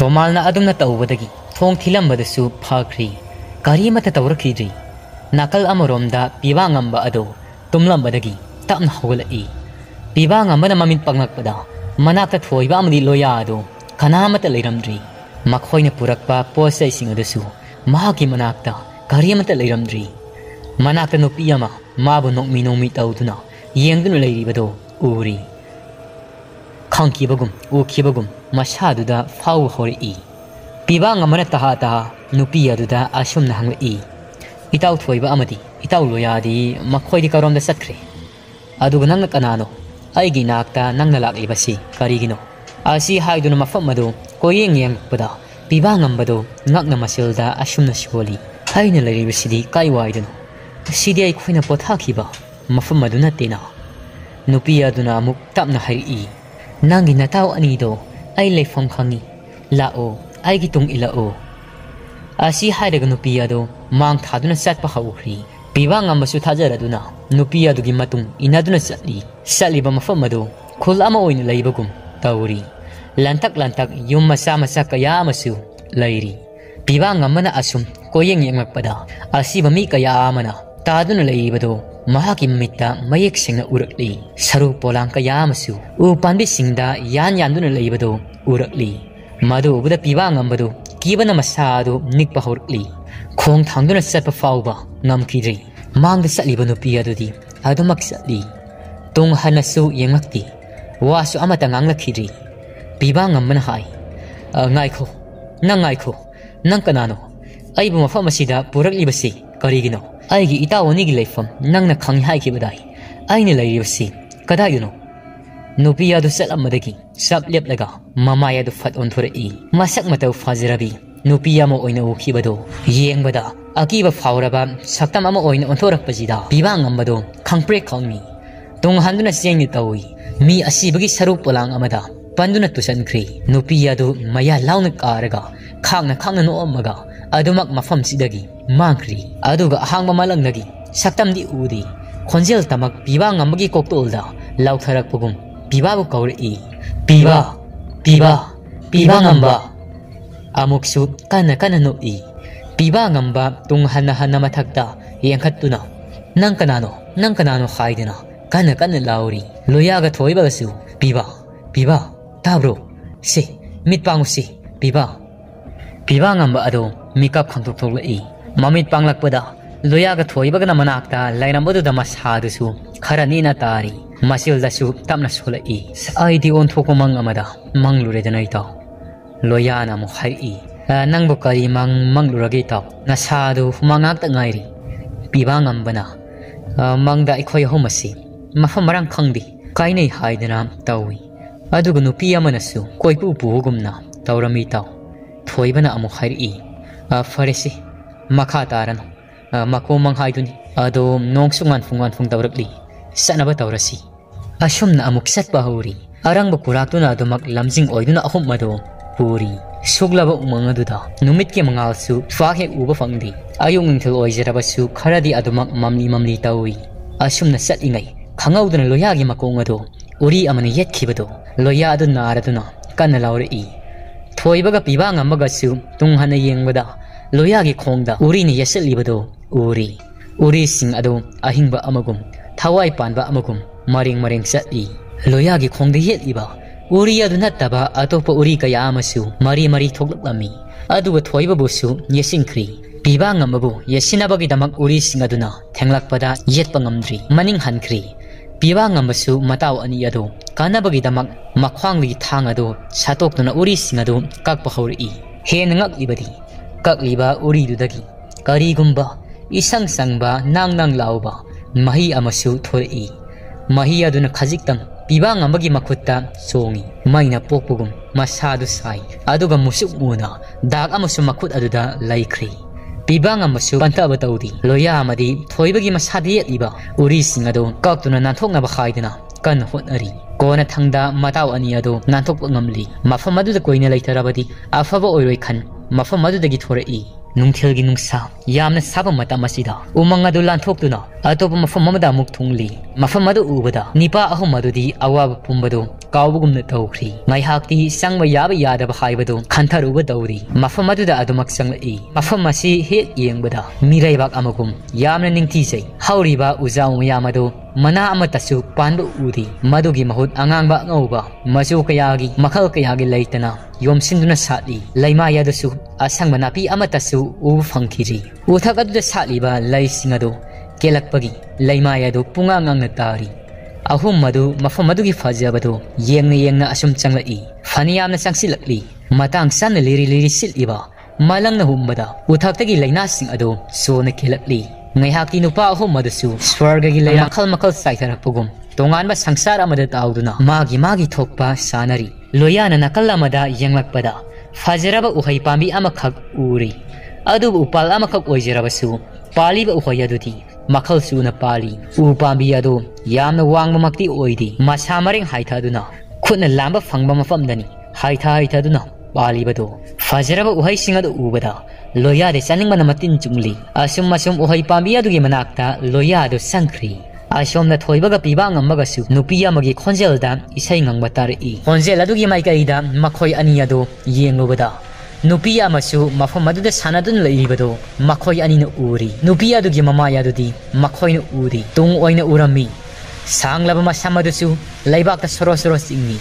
Romalna adumna tawbadagi thong thilambadasu phakri kari mata tawrakidri nakal amoromda piwangamba ado tumlambadagi tapna hawlai piwangamba na mamit panglakpada manakta thoiba amadi loya ado kanamata leiramdri makhoina purakpa posai singadasu mahaki manakta kari mata leiramdri manakta nupi ama mabu nokmi tawduna yengduna leiribado uri khangkibagum ukibagum masaduda fau hori pibang amana taha nupi aduda asumna hangli itaw thoiba amadi itaw loyadi makhoi di karom da satkre aduga nangna kanano aigi nakta nangna laklibasi karigino asi haiduna mafam madu koyeng pada pibang ambado ngakna masilda asumna sholi haina laribasidi kaiwaidano sidi ai khoina pothakiba mafam madu natena nupi aduna amuk tapna hari nangi nataw anido ai leifam khangi lao ai gi tung ilao asi hairaga nupi ado mang thaduna satpa hawri pibang ambasu thajaraduna nupi adugi matung inaduna satliba mafam ado khul ama oina leibagum tawri lantak yum masa kaya amasu lairi pibang amana asum koyeng yengakpada asi bami kaya amana taduna leibado mahaki mita mayek singna urakli saru polang kaya amasu u panbi singda yanduna leibado urakli madu buda pibang ambado kibana masado nikpa horkli khong thangduna satpa fauba ngamkidri mangda satliba nupi adudi adumak satli tung hanasu yengakti wasu amata nganglakidri pibang amana hai ngaikho nang kanano aibu mafam asida purakli karigino aigi itawoni gi leifam nangna khang hai ki badai aine lairibasi kadayuno nupi adu selamadagi sab leplaga mamaya du fat on thorei masak matau fazirabi nupi ama oina ukibado yengbada akiba fauraba saktam ama oina onthorak pajida pibang ambado khangpre khangmi tung handuna sengni tawi mi asibagi saruk polang amada panduna tusankri nupi adu maya launa karaga khangna no amaga adumak mafam sidagi mangkri aduga hangma malangnagi saktam di udi khonjel tamak pibang ambagi koktolda lautharak pugum pibabu kauri piba ngamba amuksu kana no piba ngamba tung hana mathakta yengkhatuna nang kanano haidina kana lauri loyaga thoibagasu piba tabro se mitpangu se piba ngamba ado mikap khangtok thoklai mamit panglakpada loyaga thoibagana manakta lainambodu damashadusu kharani na tari masil dasu tamna solai aidi on thoko mang amada manglure danai taw loyana mo hai nangbo kari manglurage taw nasadu mangak ta ngairi pibang ambana mangda ikhoi homasi mafam marang khangdi kainei haidana tawi adugu nupi amanasu koipu puhugumna tawrami taw thoibana amu hai faresi makha taran mako mang haiduni ado nongsungan fung tawrakli sanaba tawrasi asumna amuk satpa hori arangba kuratuna adumak lamjing oiduna ahum mado puri suglaba umangaduda numit ke mangalsu fahe uba fangdi ayung ngthil oijarabasu kharadi adumak mamli tawi asumna satingai khangauduna loyagi makongado uri amani yetkibado loya adu naraduna kana lauri thoibaga pibang amagasu tunghana yengbada loyagi khongda uri ni yasalibado uri sing ado ahingba amagum thawai panba amagum maring satli loyagi khongde yetliba uri adu nattaba atopa uri kaya amasu mari thoklami aduga thoiba busu yesingkri pibang amabu yasinabagi damak uri sing aduna thenglakpada yetpa ngamdri maning hankri pibang amasu mataw ani ado kanabagi damak makhwangli thang ado satokna uri sing ado kakpa hori hen ngakibadi kakliba uri dudagi karigumba isang sangba nang lauba mahi amasu thori mahi aduna khajiktang pibang amagi makhutta songi maina pokpugum masadu sai aduga musuk muna dak amasu makhut aduda laikri pibang amasu panta batawdi loya amadi thoibagi masadi iba uri singado kaktuna nanthokna ba khaidina kan honari kona thangda mataw ani ado nanthok ngamli mafam aduda koina laitarabadi afaba oiroi khan mafam adudagi thori nungthilgi nungsa yamna saba matam asida umang adu lanthokduna atopa mafam amada amuk thungli mafam adu ubada nipa ahum adudi awab pumbadu kawbugumna tawkhri ngai hakti sangba yaba yadaba haibadu khantharuba dawri mafam aduda adumak sanglai mafam asi he yengbada miraibak amagum yamna ningthi sei hauriba ujaw yamadu mana amatasu pandu udi madugi mahut angangba ngauba masu kayagi makhal kayagi leitana yomsinduna satli laima yadasu asang manapi amatasu u phangkhiri uthak aduda satliba laisingadu kelakpagi laima yadu punga ngangna tari ahum madu mafam madugi fajabadu yengna asum changlai faniyamna changsilakli matang sanna liri siliba malangna humbada uthaktagi laina sing adu sona kelakli ngai hakti nupa ahum madusu swargagi laina makhal saitharapugum tonganba sangsara amada tauduna magi thokpa sanari loyana nakal amada yenglakpada fajaraba uhai pambi amakhak uri adu upal amakhak oijerabasu paliba uhai adudi makhal suna pali upambi adu yamna wangba makti oidi masamareng haithaduna khutna lamba phangba mafamdani haithaduna palibado fajaraba uhai singadu ubada loya de saningmana matin chungli asum uhai pambi adugi manakta loya adu sangkhri ashomna thoibaga piba ngamagasu nupiya magi khonjelda isai ngangba tari khonjel adugi maikaida makhoi ani adu yengubada nupiya masu mafam aduda sanadun leibado makhoi ani na uri nupiya adugi mamaya adudi makhoi na uri tung oina urami sanglaba masamadusu laibak ta soro singni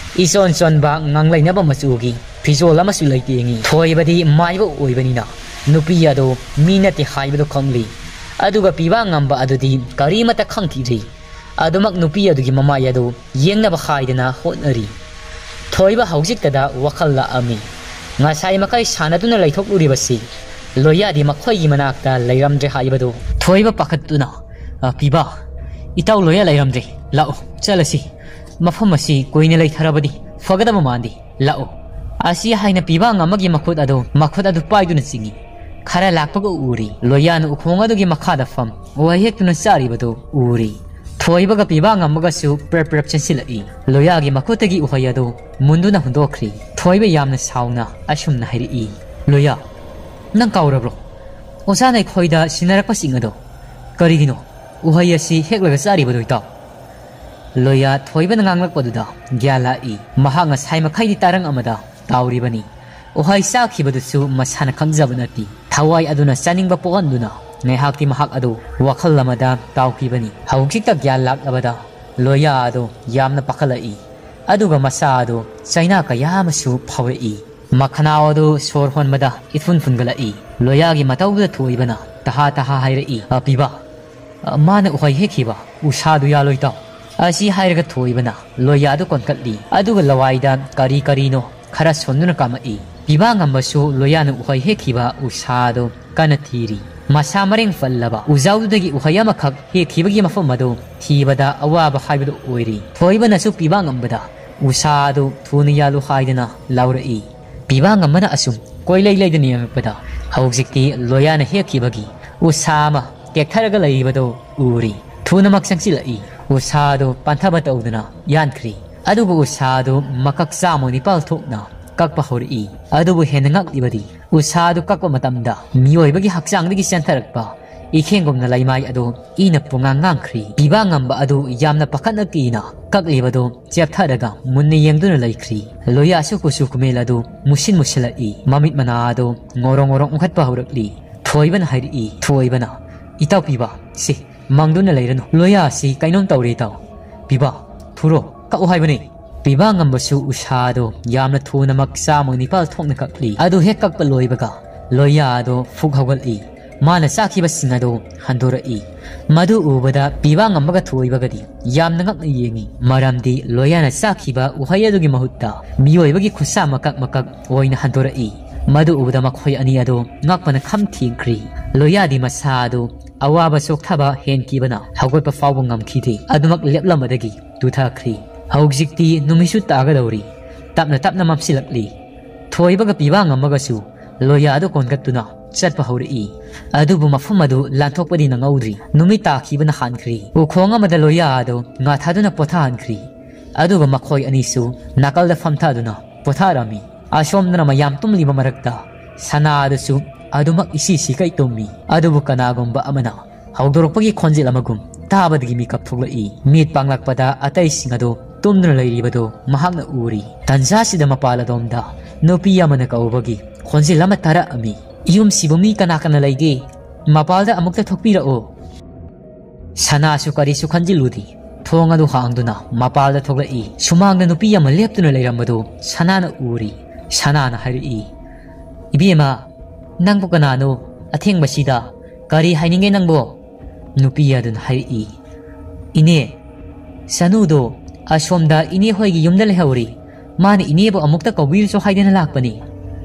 ison ba nganglainaba masugi fizol amasu leitengi thoibadi maiba oibanina nupiya do minati haibado khangli aduga piba ngamba adudi karimata khangthiri adumak nupi adugi mamaya do yengnaba haidana hotnari thoiba haujiktada wakhalla ami ngasai makai sanaduna laithokuri loya di makhoi manakta lairamdre haibado thoiba pakhatuna piba itaw loya lairamdre lao chalasi mafam asi koine laitharabadi fagadaba mandi lao asi haina piba ngamagi makhut adu paiduna singi khara lakpaga uri loyan ukhonga dugi makhada fam wahekuna sari bado uri thoibaga piba ngamaga su prep chensilai loyagi makhotagi uhayado munduna hundokri thoiba yamna sauna ashumna hairi loya nang kaurabro osanai khoida sinarakpa singado karigino uhayasi heklaga sari bado ita loya thoiba nganglakpaduda gyala i mahanga saima khaidi tarang amada tauribani uhai sakhibadusu masana khamjabanati thawai aduna chaningba poganduna ngai hakti mahak adu wakhal lamada tawkibani haukikta gyan lak abada loya adu yamna pakhalai aduga masa adu chaina ka yamasu phawei makhana adu sor honmada ifun fungalai loya gi matawda thoibana taha hairei apiba mana uhai hekhiba usadu ya loita asi hairaga thoibana loya adu konkatli aduga lawaida karino khara sonnuna kamai Pibang ambasu loyana uhai hekhiba usado kanathiri masa mareng fallaba uzaudagi uhayama khak hekhibagi mafamado thibada awaba haibadu oiri thoibana su pibang ambada usado thuni yalu haidana laurai pibang amana asum koilai leidani ampada haujikti loyana hekhibagi usama tektharaga leibado uri thuna maksangsilai usado panthaba tawdana yankhri adugu usado makak samoni palthokna kakpa hori adubu henangak libadi usadu kakpa matamda miyoibagi hakchangdagi sentharakpa ikhengomna laimai adu ina pungangangkhri bibangamba adu yamna pakhatna kina kaklibado cheptharaga munne yengduna laikhri loya sukusu kumel adu musilai mamit mana adu ngorong ungkhatpa horakli thoiban hairi thoibana itaw piba si mangduna leiranu loya si kainom tawre taw piba thuro ka uhaibani Pibang ambasu usado yamna thuna maksa munipal thokna kakli adu hekak paloibaga loya ado fughagali mana sakhiba singado handorai madu ubada pibang ambaga thoibagadi yamna ngak yengi maramdi loyana sakhiba uhayadugi mahutta miyoibagi khusa makak oina handorai madu ubada makhoi ani ado ngakpana khamthingkri loya di masado awaba sokthaba henkibana hagolpa fawbang ngamkhide adumak leplamadagi tuthakri haujikti numisu tagadawri tapna mapsilakli thoibaga pibang amagasu loya adu konkatuna chatpa hori adubu mafum adu lanthokpadi nangaudri numi takhibana hankhri ukhonga mada loya adu nga thaduna potha hankhri aduga makhoi anisu nakalda famthaduna potharami ashomna mayam tumliba marakta sana adusu adumak isi kay Tommy adubu kanagomba amana hawdorokpagi khonjel amagum tabadagi mikap thoglai mit panglakpada atai singado tumduna lairibado mahakna uri tanja sida mapala domda nupi amana kaubagi khonjel ama tara ami yum sibumi kana laige mapalda amukta thokpirao sana su kari su khanjiludi thong adu hangduna mapalda thoglai sumangna nupi ama leptuna leirambado sanana uri sanana hari ibema nangbo kanano athengba kari haininge nangbo nupi adun hari ine sanudo asomda ine hoigi yumda lehauri mani ine bo amukta kawir so haidena lakpani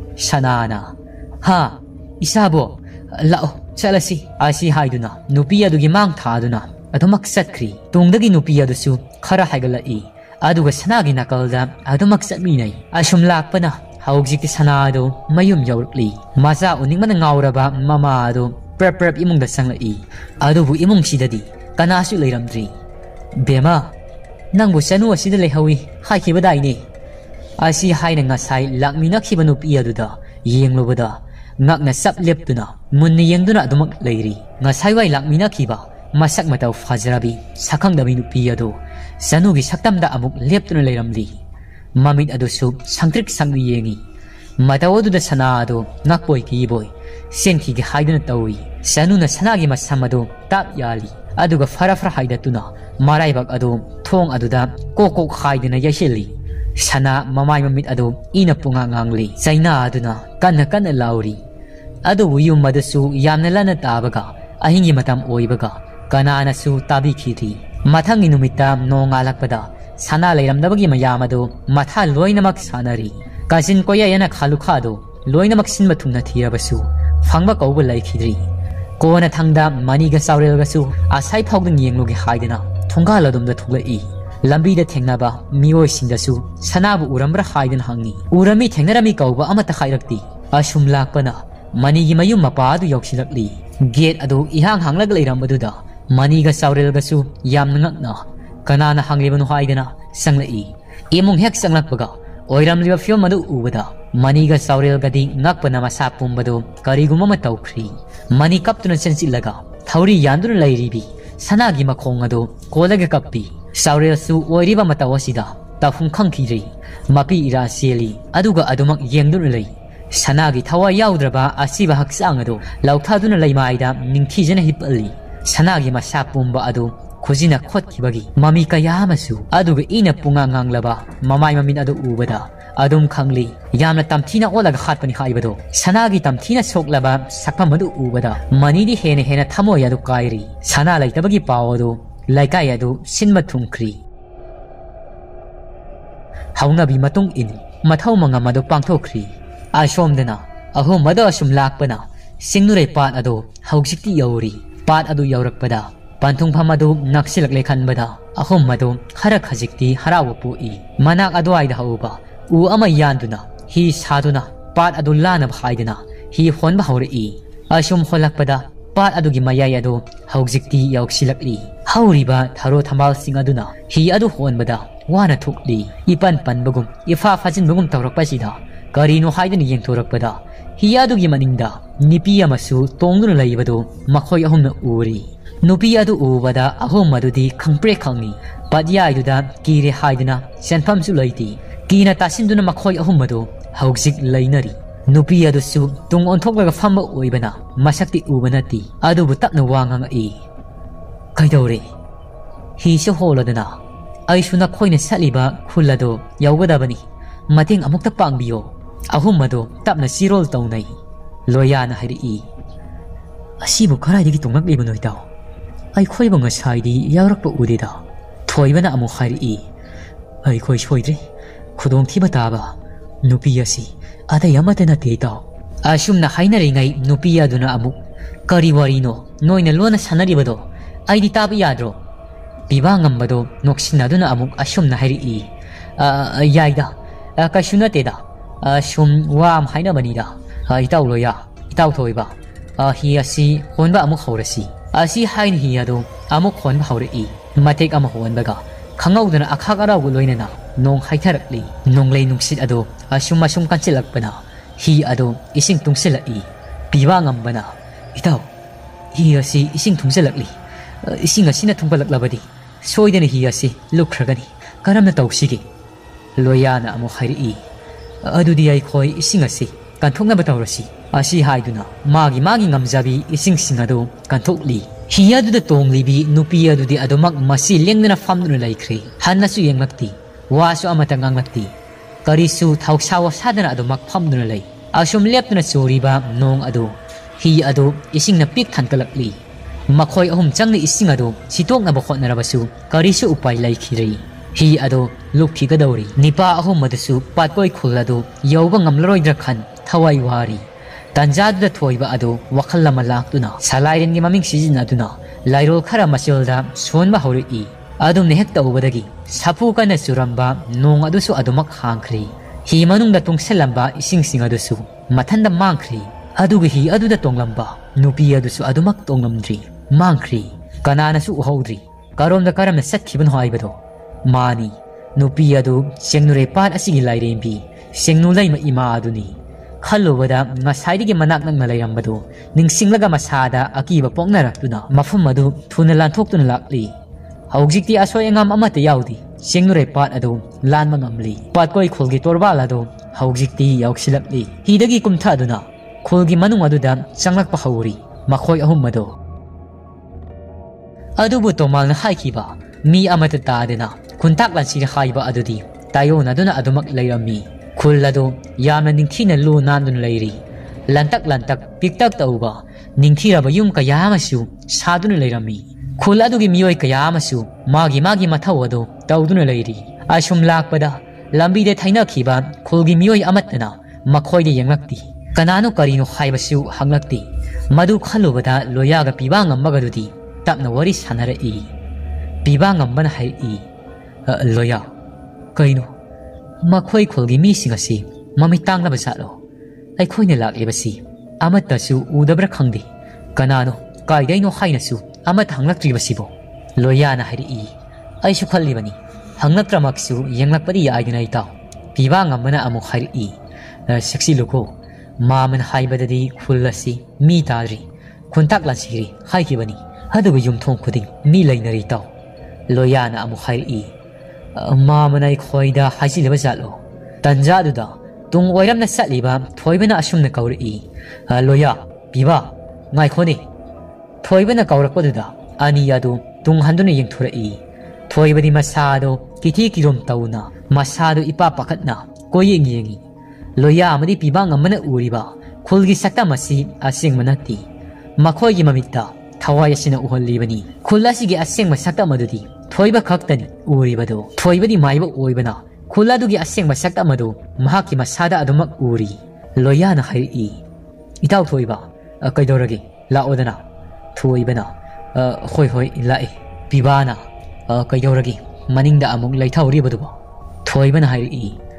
sanana ha isabo lao chalasi asi haiduna nupi adugi mang thaduna adumak satkri tungdagi nupi adusu khara haigalai aduga sanagi nakalda adumak satminai asum lakpana hawjikti sanado mayum yaurli maza uningmana ngauraba mama ado prep imungda sanglai adubu imung sidadi kanasu leiramdri bema nangbu sanu asida lehawi haikibadaini asi haina ngasai lakmina khibanu pi aduda yenglobada ngakna sap leptuna munni yengduna adumak leiri ngasai wai lakmina khiba masak matau fajrabi sakhangdabi nupi ado sanugi saktamda amuk leptuna leiramli mamit adusu sangtrik sangwi yengi matawoduda sana ado nakboy kiboy senki ge haiduna tawi sanuna sanagi masamado tap yali aduga farafra haidatuna maraibak ado thong aduda kokok haiduna yasheli sana mamai mamit ado ina punga ngangli chaina aduna kanna lauri adu yum madasu yamna lana tabaga ahingi matam oibaga kanana su tabi khiti mathangi numita nonga lakpada sana leiramdabagi mayamado matha loinamak sanari kasin koya yana khalukhado loinamak sinma thungna thirabasu phangba kauba laikhidri kona thangda maniga saurelgasu asai phawding yenglogi haidena thongaladumda thuglai lambi da thengnaba mioi singdasu sanabu urambra haiden hangi urami thengnarami kauba amata khairakti asum lakpana manigi mayum mapadu yoksilakli gate adu ihang hanglag leirambaduda maniga saurelgasu yamna ngakna kanana hanglibanu haidena sanglai imung hek sanglakpaga oiramliba film adu ubada maniga saurelgadi ngakpana masa pumbado kariguma matawkhri mani kaptuna sensilaga thauri yanduna lairibi sanagi makhong adu kolaga kappi saurelsu oiriba matawasida tafung khangkhiri mapi ira seli aduga adumak yengduna lei sanagi thawa yaudraba asiba haksang adu lauthaduna leimaida ningthijana hipali sanagi masa pumba adu khujina khotkibagi mami kayamasu aduga ina punga nganglaba mamai mamin adu ubada adum khangli yamna tamthina olaga khatpani haibado sanagi tamthina soklaba sakpam adu ubada manidi hena thamoy adu kairi sana laitabagi pawado laikai adu sinma thungkri haunabi matung in mathau manga madu pangthokri asomdana ahum madu asum lakpana singnurei pat adu haujikti yauri pat adu yaurakpada pantung phamadu naksilak lekhan bada ahum madu khara khajikti harawa pui manak adwai da hauba u ama yanduna hi saduna pat adu lana bhaidana hi honba hawri asum holakpada pat adu gi mayai adu haujikti yauksilakli hauriba tharo thamal sing aduna hi adu honbada wana thukli ipan panbagum ifa fajin bagum tawrakpasida karino haidani yengthorakpada hi adu gi maningda nipi amasu tongduna laibado makhoi ahumna uri nupi adu ubada ahum adudi khangpre khangi padya iduda kire haidana senpham su laiti kina tasinduna makhoi ahum adu haujik lainari nupi adu su tung onthoklaga phamba oibana masakti ubanati adu butapna wanganga e kaidore hi se holodana aisuna khoina saliba khulado yawgadabani mating amukta pangbiyo ahum adu tapna sirol taunai loyana hari asibu kharai tungak lebano itaw ai khoi banga saidi yawrakpa udida thoibana amu hari ai khoi soidre khudong thiba taba nupi asi ada yamatena teitaw asumna hainari ngai nupi aduna amu kari warino noina lona sanaribado aidi taba yadro bibangambado noksinaduna amuk asumna hari yaida kashuna teda asum wam haina banida itaw loya itaw thoiba hi asi honba amuk horasi asi hain hi ado amuk honba hori matek am honbaga khangaudana akhagara guloinana nong haitharakli nonglei nungsit ado asum kanchilakpana hi ado ising tungsilai Piba ngambana itaw hi asi ising thungselakli ising asina thungpalaklabadi soidena hi asi lukhragani karamna tawsigi loyana amu khairi adudi ai khoi ising asi kanthokna batawrasi asi haiduna magi ngamjabi ising singado kanthokli hi aduda tonglibi nupi adudi adomak masi lengdana famduna laikhri hannasu yenglakti wasu amata nganglakti karisu thausawa sadana adomak famduna lai asum leptuna choriba nong adu hi adu ising na pik thankalakli makhoi ahum changni ising adu chitokna bakhotnarabasu karisu upai laikhiri hi adu lukhi gadawri nipa ahum madasu patkoi khuladu yawba ngamlaroidra khan thawai wari tanjadda thoiba adu wakhalla malaktuna salairen gi maming sijinaduna lairol khara masilda sonba hori adum nehek tawbadagi sapu kana suramba nong adu su adumak hangkhri hi manungda tungselamba ising singadu su mathanda mangkhri adugi hi aduda tonglamba nupi adu su adumak tonglamdri mangkhri kanana su uhodri karomda karamna satkhibun hoibado mani nupi adu sengnure pat asigi lairembi sengnu laima ima aduni khalubada ngasaidige manak nang nalairambado ningsinglaga masada akiba pongnaratuna mafum adu thuna lanthokuna lakli haujikti asoi engam amate yaudi sengnure pat adu lan mangamli patkoi khulgi torbal adu haujikti yauksilakli hidagi kumtha aduna khulgi manung aduda changlakpa hauri makhoi ahum mado adubu tomalna haikiba mi amata taadena kuntak lansi haiba adudi tayona aduna adumak lairami khulado yamna ningthina lu nandun lairi lantak piktak tauba ningthiraba yum kayamasu saduna lairami khul adugi miyoi kayamasu magi mathau adu tauduna lairi asum lakpada lambi de thaina khiba khulgi miyoi amatna makhoi de yenglakti kanano karino haibasu hanglakti madu khalubada loyaga pibang ammagadudi tapna wari sanara pibang ambana hai loya kaino makhoi khulgi mi singasi mami tangna basalo ai khoine lak ebasi amata su udabra khangdi kanano kaidaino hainasu amat hanglakri basibo loyana hari ai su khalli bani hanglakra maksu yenglakpari aidina ita pibang ambana amu hari seksi loko maman haibadadi khulasi mi tadri kuntak lansiri haiki bani adugu yumthong khuding mi lainari taw loyana amu hari mamanai khoida hasileba jalo tanjaduda tung oiramna satliba thoibana asumna kauri loya piba ngai khoni thoibana kaurakpaduda ani adu tung handuna yengthura thoibadi masado kithi kirom tauna masado ipa pakatna koyeng yengi loya amadi piba ngamana uriba khulgi sakta masi asing manati makhoi gi mamitta thawai asina uhollibani khulasi gi asing masakta madudi thoiba khaktani uribado thoibadi maiba oibana khuladugi aseng masakta madu mahaki masada adumak uri loyana hai itaw thoiba kaidoragi laodana thoibana hoi lai pibana kaidoragi maningda amuk laithawri badu thoibana hai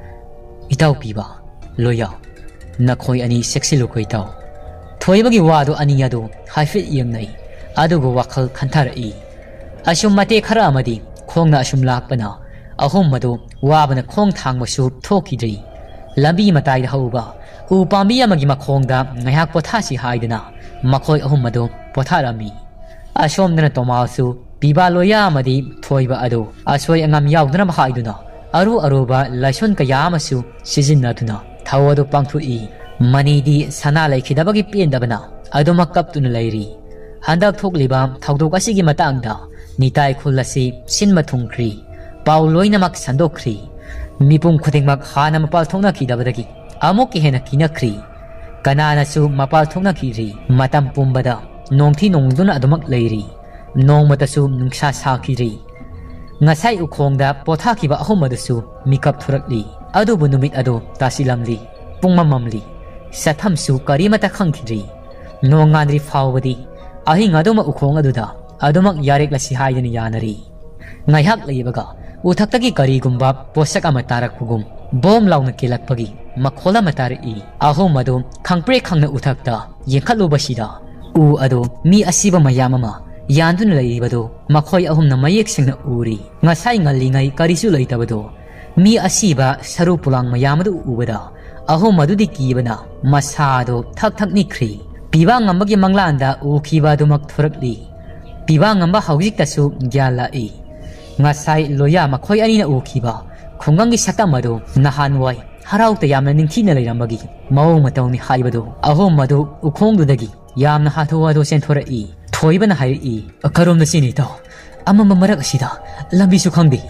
itaw piba loya nakhoi ani seksi lokoi taw thoibagi wadu ani adu haifit yengnai adugo wakhal khanthara asum mate khara amadi khongna asum lakpana ahum madu wabana khong thangmasu thokidri lambi matai da hauba u pambi amagi makhongda ngaiak pothasi haidana makhoi ahum madu potharami asomdana tomasu piba loya amadi thoiba adu asoi angam yaudna haiduna aruba laison kayamasu sijinnaduna thawadu pangthui manidi sana laikhidabagi pendabana aduma kaptuna lairi handak thokliba thawdok asigi matangda nitai khulasi sinma thungkri pauloinamak sandokri mipum khudingmak hana mapal thongna khidabadagi amuk ki hena kinakri kanana su mapal thongna khiri matam pumbada nongthi nongduna adumak leiri nongmata su nungsa sakhiri ngasai ukhongda potha khiba ahumadasu mikap thurakli adubu numit adu tasilamli pungmamamli satham su karimata khangkhiri nongandri fawbadi ahi ngaduma ukhong aduda adumak yarek lasi haidani yanari ngaihak leibaga uthakta kari gumba posak amatarak pugum bom launa kelakpagi makhola matari ahum adu khangpre khangna uthakta yenkhalu basida u adu mi asiba mayamama yandun leibado makhoi ahum na mayek singna uri ngasai ngalingai karisu leitabado mi asiba saru pulang mayamadu ubada ahum adu dikibana masado thak thak nikri Piba ngambagi manglanda ukiba dumak thorakli. Piba ngamba haujik tasu gyala I. Ngasai loya makhoi ani na ukiba. Khonggangi satamado nahanwai. Harau ta yamna ningthina leiramagi. Maung matawni haibado. Ahum madu ukhongdudagi. Yamna hathuwa do senthora I. Thoibana hai I. Akarom na sini taw. Amama marak asida. Lambi su khangdi.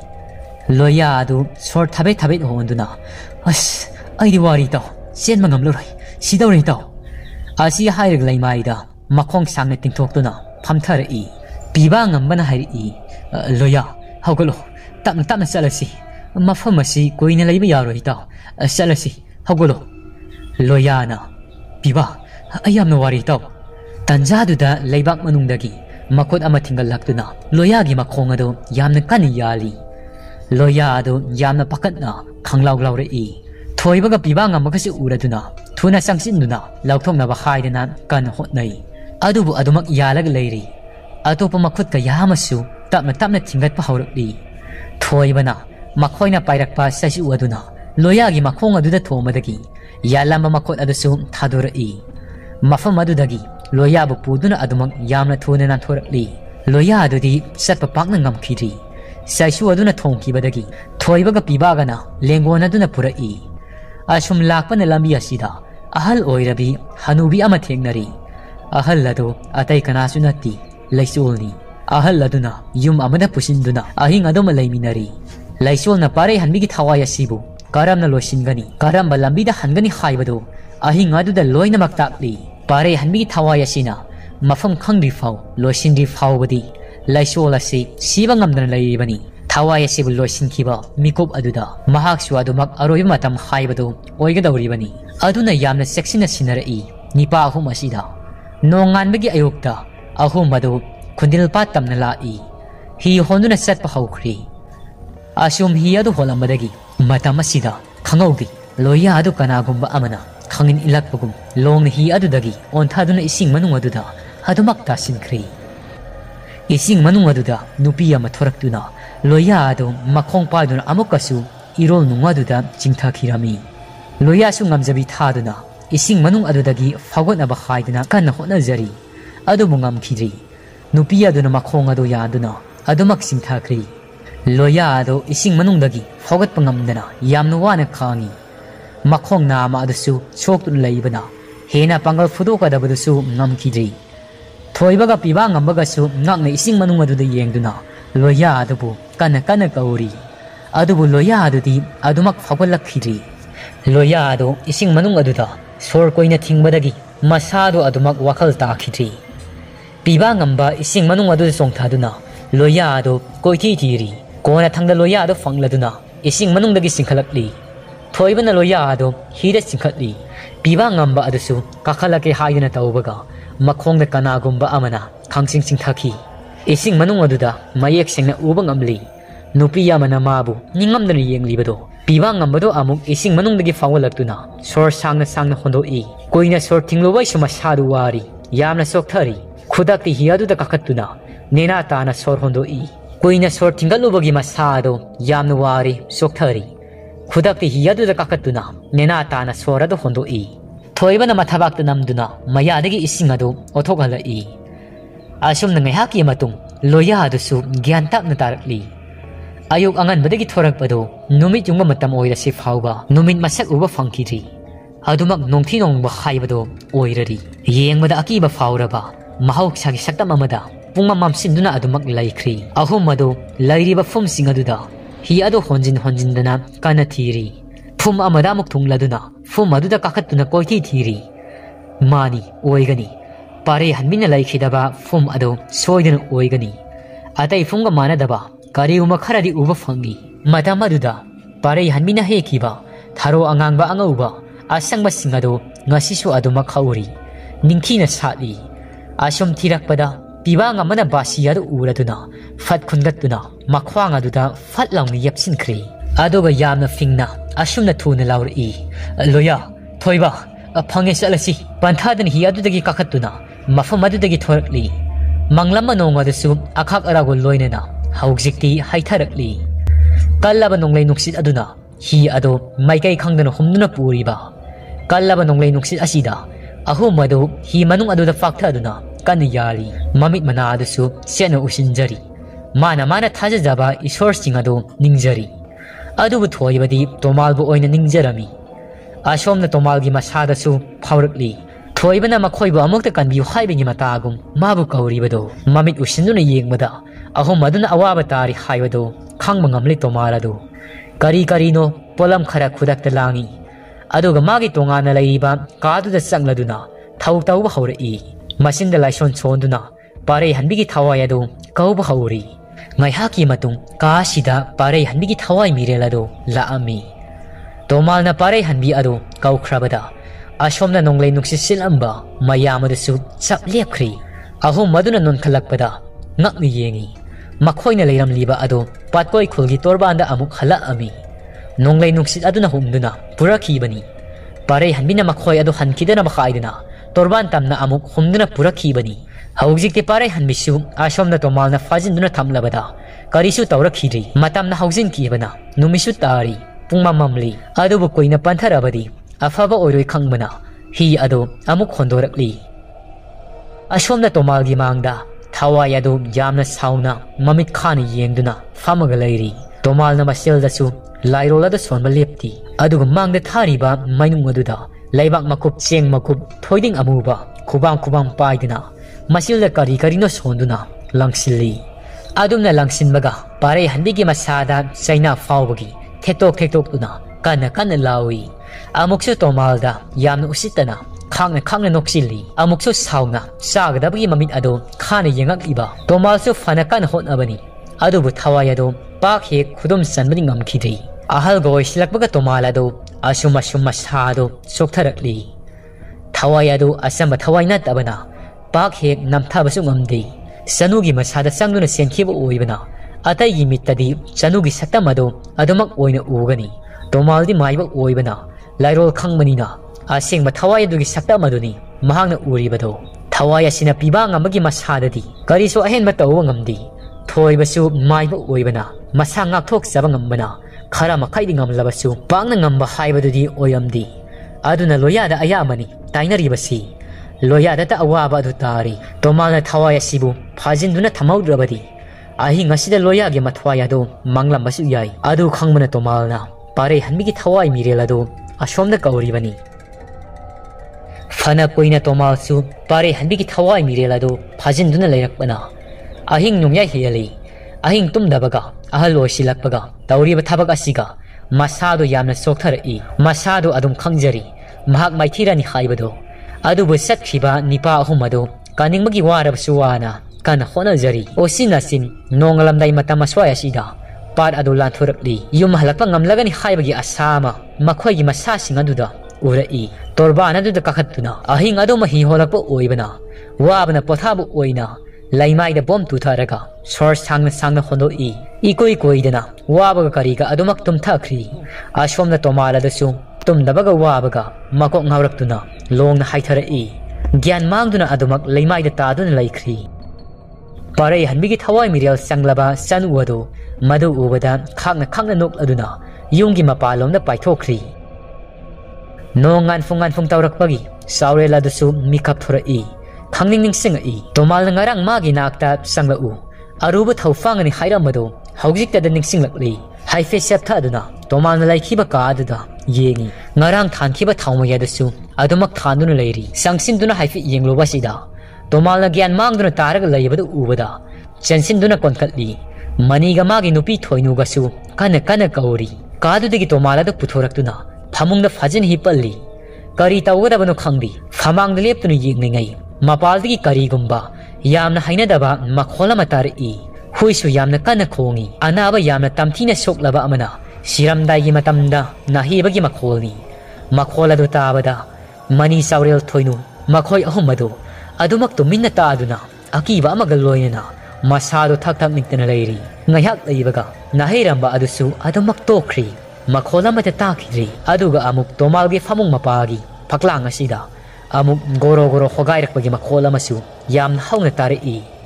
Loya adu sor thabe honduna. As aidi wari taw. Sen mangam lorai. Sidawri taw. Asi hairag laimaida. Makhong sangna tingthoktuna. Phamthara I. Piba ngambana hai I. Loya hawgalo. Tapna salasi. Mafam asi koina laiba yaroi taw. Salasi hawgalo. Loya na. Piba ayamna wari taw. Tanjaduda laibak manungdagi. Makot ama tingalaktuna. Loya gi makhong ado yamna kani yali. Loya ado yamna pakatna khanglaw I. Thoibaga piba ngamagasi uraduna. Thuna sangsinuna lauthongnaba haidana kan hotnai. Adubu adumak yalag leiri. Atopa makut ka yamasu tapna thingatpa haurakli. Thoibana makhoina pairakpa sasi uaduna. Loya gi makhong aduda thomadagi. Yalamba makot adusu thadorai. Mafam adudagi Loya bu puduna adumak yamna thuna nanthorali. Loya adudi satpa pakna ngamkhiri. Saisu aduna thongkibadagi. Thoibaga pibagana lengona aduna purai. Asum lakpana lambi asida. Ahal oirabi hanubi ama thengnari. Ahal lado atai kanasu nati laisolni. Ahal laduna yum amada pusinduna ahing adoma laiminari. Laisol na pare hanbigi thawaya sibu. Karam na loisingani. Karam ba lambida hangani haibado. Ahing aduda loina maktakli. Pare hanbigi thawaya sina. Mafam khangri faw loisindri faw badi. Laisol asi siba ngamdana lairibani. Thawaya sibu loisinkiba mikop aduda. Mahak su adumak aroy matam haibado oigadawribani. Aduna yamna seksina sinarai. Nipa ahum asida. Nonganbagi ayukta. Ahum adu kundil patam na lai. Hi honduna satpa haukri. Asum hi adu holambadagi. Matam asida. Khangawgi. Loya adu kanagumba amana. Khangin ilakpagum. Long hi adu dagi. Onthaduna ising manung aduda. Adumak tasinkri. Ising manung aduda. Nupiya mathoraktuna. Loya adu makhong paduna amukasu. Irol nungaduda chingthakirami. Loya su ngamjabi thaduna. Ising manung adudagi fagot haiduna kana hotnajari. Adu mungamkhidri. Nupiya aduna makhong adu yaduna. Adumak singthakri. Loya adu ising manungdagi fagot pangamdana yamna wana khangi. Makhong nama adusu soktun laibana. Hena pangal fudokadabadusu ngamkhidri. Thoibaga piba ngambagasu ngakna ising manung aduda yengduna. Loya adubu kana kauri. Adubu loya adudi adumak fagotlakkhidri. Loya adu ising manung aduda sor koina thingbadagi masado adumak wakal takhidri. Piba ngamba ising manung adu songthaduna. Loya adu koithi thiri. Kona thangda loya adu fangladuna. Ising manungdagi singkhalakli. Thoibana loya adu hira singkhatli. Piba ngamba adusu kakhalake haiduna tawbaga. Makhongda kanagumba amana khangsing singthaki. Ising manung aduda mayek singna uba ngamli. Nupiya mana mabu ningamdana yenglibado. Piba ngambado amuk ising manungdagi fawalaktuna. Sor sangna hondoi. Koina sor tinglubai sumasadu wari. Yamna sokthari. Khudakti hiyaduda kakatuna. Nena tana sor hondoi. Koina sor tingalubagi masado yamna wari sokthari. Khudakti hiyaduda kakatuna. Nena tana sorado hondoi. Thoibana mathabakta namduna mayadagi ising adu othokhalai. Asumna ngaihaki matung loya adusu gyan tapna tarakli. Ayuk angan badagi thorakpado numit yungba matam oirasi fawba numit masak uba fangkidri. Adumak nongthi nongba haibado oirari. Yengbada akiba fawraba mahawk sagi saktam amada pungma mamsinduna adumak laikri. Ahum adu lairiba fum singaduda hi adu honjindana kana thiri. Fum amada muk thungladuna fum aduda kakatuna koithi thiri. Mani oigani. Pare hanmina laikhidaba fum adu soidana oigani. Atai funga manadaba Kari umakharadi uba fangi. Matamaduda pare hanmina hekiba tharo angangba angauba asangba singado ngasisu adumak khauri. Ningkhina satli. Asum thirakpada piba ngamana Bashi adu uraduna fat khungatuna makhwang aduda fat lawni yapsinkri. Aduga yamna fingna asumna thuna lauri. Loya thoiba phange salasi panthadan hi adudagi kakatuna mafam adudagi thorakli. Manglama nongadasu akhak arago loinena haujikti haitharakli. Kallaba nonglai nuksit aduna hi ado maikai khangdana humduna puriba. Kallaba nonglai nuksit asida ahum adu hi manung adu da fakta aduna kan yari mamit mana adu su sena usinjari mana thaja jaba isor sing adu ningjari adu bu thoibadi tomal bu oina ningjarami ashom na tomal gi masada su phaurakli thoibana makhoi bu amuk ta kan bi haibingi matagum mabu kauri bado mamit usinduna yengmada ahum aduna awaba tari haibado khangma ngamli tomal adu kari no polam khara khudak ta langi aduga magi tongana laiba kadu da sangladuna thau tau ba haurai masin da laison chonduna pare hanbigi thawai adu kau ba hauri ngai haki matung ka sida pare hanbigi thawai mirelado la ami tomal na pare hanbi adu kau khrabada ashom na nonglei nuksi silamba mayamadu su chap lepkhri ahum maduna non khalakpada ngakni yengi makhoi na leiram liba adu patkoi khulgi torbanda amuk hala ami nonglei nuksit aduna humduna purakhi bani pare hanbina makhoi adu hankidana bakhaidina torban tamna amuk humduna purakhi bani haujikti pare hanbisu ashomna tomalna fajinduna thamlabada karisu tawrakhidri matamna haujin kibana numisu tari pungma mamli adu bu koina pantharabadi afaba oiroi khangbana hi adu amuk hondorakli ashomna tomalgi mangda thawai adu yamna sauna mamit khani yengduna famaga lairi tomalna masildasu lairolada sonba lepti aduga mangda thariba mainung aduda laibak makup cheng makup thoiding amuba khubang paidina masilda kari no sonduna langsilli adumna langsinbaga pare hanbigi masada chaina fawbagi thektok tuna kana lawi amuksu tomalda yamna usitana khangna noksilli amuksu sauna sagadabagi mamit ado khana yengak iba tomalsu fana kan hotnabani adubu thawai ado pak he khudum sanbani ngamkhidri ahal goi silakbaga tomala do asuma sado soktharakli thawai ado asamba thawai na tabana pak he namthabasu ngamdi sanugi masada sangduna senkhiba oibana atai gi mittadi sanugi satamado adumak oina ugani tomaldi maiba oibana lairol khangmanina asengba thawai adugi satamaduni mahangna uribado thawai asina pibang amagi masadadi kariso ahenba tawa ngamdi thoibasu maiba oibana masa ngakthok saba ngambana khara makhai ngamlabasu pangna ngamba haibadudi oyamdi aduna loyada ayamani tainaribasi loyada ta awaba adu tari tomalna thawaya sibu phajinduna thamaudrabadi ahi ngasida loyage mathwaya do manglambasu yai adu khangmana tomalna pare hanbigi thawai mirelado ashomna kauribani fana koina tomalsu pare hanbigi thawai mirelado phajinduna leirakbana ahing nungya hiyali ahing tumdabaga ahalo silakpaga tawriba thabak asiga masado yamna soktharai masado adum khangjari mahak maithirani haibado adubu satkhiba nipa ahum adu kaningmagi warabsu wana kana honajari osinasin nongalamdai matama swaya sida pat adu lanthurakli yum halakpa ngamlagani haibagi asama makhoigi masasinga duda urai torbana duda kakhatuna ahing adu mahi holakpa oibana wabana pothabu oina laimai bom tutharaga sor sangna hondoi ikoi wabaga kariga adumak tumthakri ashomna tomala dasu tumdabaga wabaga makok ngawraktuna longna haitharai gyan mangduna adumak laimai da taduna laikri pare hanbigi thawai mirial sanglaba sanu adu madu ubada khangna nok aduna yungi mapalomna paithokri nongan fung tawrakpagi saurela dasu mikap thorai khangning singai tomal ngarang magi nakta sanglau aruba thawfangani hairamado haujikta da ningsinglakli haife septha aduna tomal laikhiba ka adada yengi ngarang thankhiba thawmaya dasu adumak thanduna leiri sangsinduna haife yengloba sida tomal gyan mangduna taraga leibada ubada chansinduna konkatli maniga magi nupi thoinuga su kana kauri kadudagi tomala da puthораktuna phamungda phajin hipalli kari tawgadabano khangbi phamangda leptuna yengngai mapaldagi karigumba yamna hainadaba makhola matari huisu yamna kana khongi anaba yamna tamthina soklaba amana siramdai matamda nahibagi makholni makhola do tabada mani saurel thoinu makhoi ahumadu adumak to minna ta aduna akiba amagaloyena masado thak niktana leiri ngayak leibaga nahiramba adusu adumak tokri makhola mata takhidri aduga amuk tomalgi famung mapagi phaklang asida amuk goro hogairakpagi makhola masu yam hauna tarai